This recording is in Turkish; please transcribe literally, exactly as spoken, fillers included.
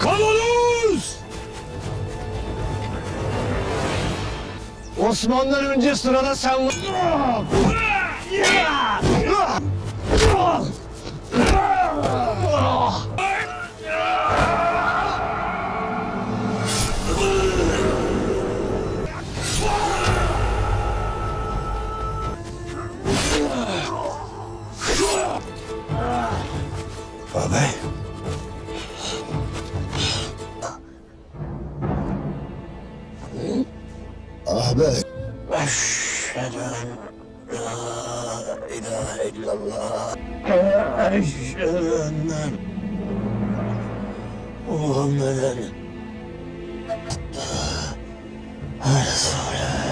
Kavanoz! Osman'dan önce sırada sen var. Abi. Abi. Eşhedü en la ilahe illallah. Eşhedü enne Muhammeden Resulullah.